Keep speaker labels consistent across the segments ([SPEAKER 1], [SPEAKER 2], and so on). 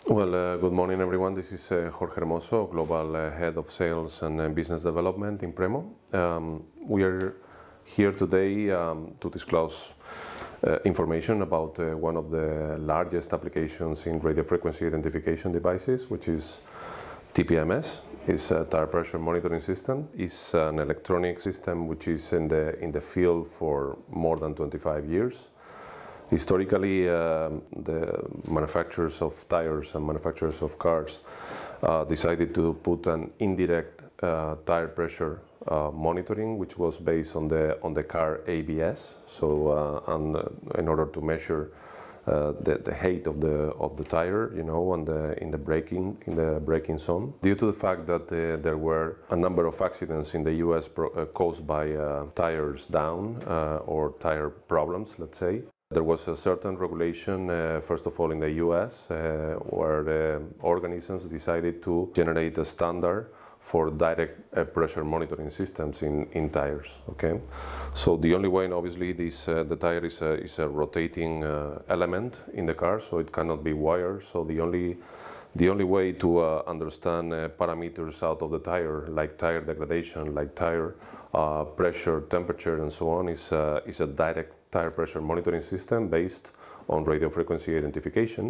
[SPEAKER 1] Good morning everyone. This is Jorge Hermoso, Global Head of Sales and Business Development in Premo. We are here today to disclose information about one of the largest applications in radio frequency identification devices, which is TPMS. It's a tire pressure monitoring system. It's an electronic system which is in the field for more than 25 years. Historically, the manufacturers of tires and manufacturers of cars decided to put an indirect tire pressure monitoring, which was based on the car ABS. So, in order to measure the height of the tire, you know, in the braking zone. Due to the fact that there were a number of accidents in the U.S. caused by tires down or tire problems, let's say. There was a certain regulation, first of all in the US, where the organisms decided to generate a standard for direct pressure monitoring systems in tires. Okay, so the only way, and obviously, the tire is a rotating element in the car, so it cannot be wired. So the only way to understand parameters out of the tire, like tire degradation, like tire pressure, temperature, and so on, is a direct tire pressure monitoring system based on radio frequency identification.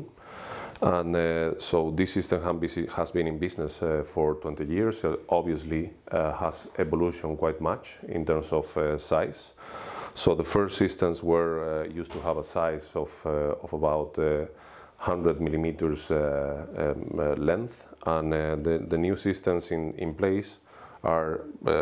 [SPEAKER 1] And so this system has been in business for 20 years. Obviously has evolution quite much in terms of size. So the first systems were used to have a size of about 100 millimeters length, and the new systems in place are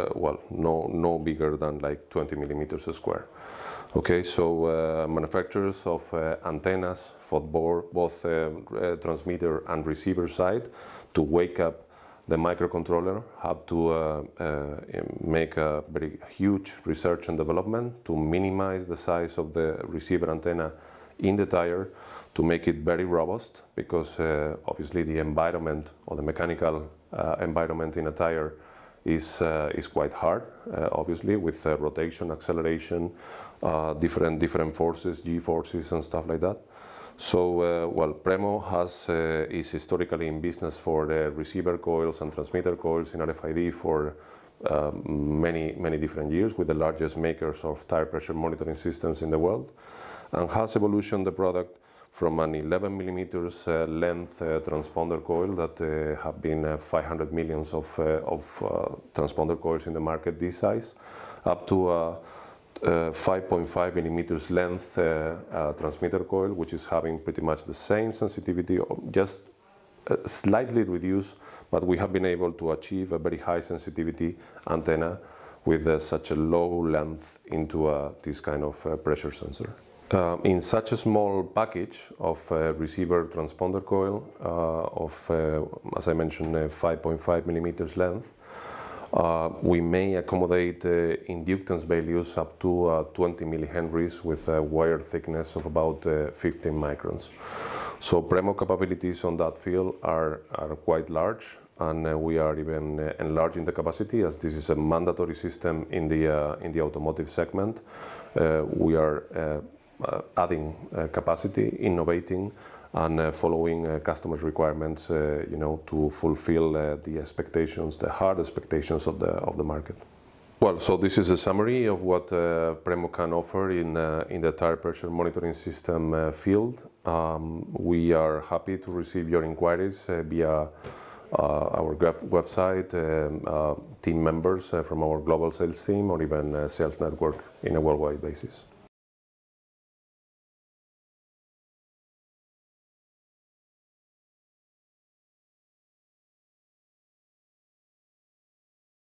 [SPEAKER 1] no bigger than like 20 millimeters square. Okay, so manufacturers of antennas for both transmitter and receiver side, to wake up the microcontroller, have to make a very huge research and development to minimize the size of the receiver antenna in the tire, to make it very robust, because obviously the environment or the mechanical environment in a tire is quite hard, obviously, with rotation, acceleration, different forces, G-forces and stuff like that. So, Premo is historically in business for the receiver coils and transmitter coils in RFID for many different years, with the largest makers of tire pressure monitoring systems in the world, and has evolutioned the product from an 11 millimeters length transponder coil that have been 500 millions of transponder coils in the market this size, up to 5.5 millimeters length transmitter coil, which is having pretty much the same sensitivity, just slightly reduced, but we have been able to achieve a very high sensitivity antenna with such a low length into this kind of pressure sensor. In such a small package of receiver transponder coil as I mentioned, 5.5 millimeters length, we may accommodate inductance values up to 20 millihenries with a wire thickness of about 15 microns. So Premo capabilities on that field are quite large, and we are even enlarging the capacity, as this is a mandatory system in the automotive segment. We are adding capacity, innovating, and following customers' requirements, you know, to fulfill the expectations, the hard expectations of the market. Well, so this is a summary of what Premo can offer in the tire pressure monitoring system field. We are happy to receive your inquiries via our website, team members from our global sales team, or even sales network in a worldwide basis.